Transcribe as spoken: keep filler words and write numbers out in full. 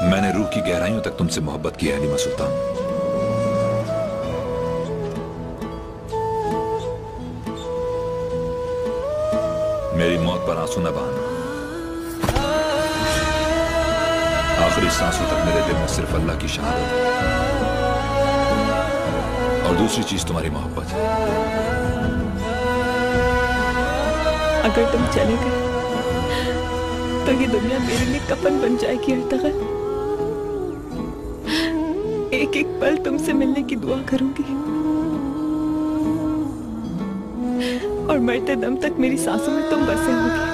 मैंने रूह की गहराइयों तक तुमसे मोहब्बत की है हलीमा सुल्तान। मेरी मौत पर आंसू न बहाना। आखिरी सांसों तक मेरे दिल में सिर्फ अल्लाह की शहादत है और दूसरी चीज तुम्हारी मोहब्बत है। अगर तुम चले गए तो ये दुनिया मेरे लिए कफन बन जाएगी अर्तगल। एक एक पल तुमसे मिलने की दुआ करूंगी और मरते दम तक मेरी सांसों में तुम बसे होगी।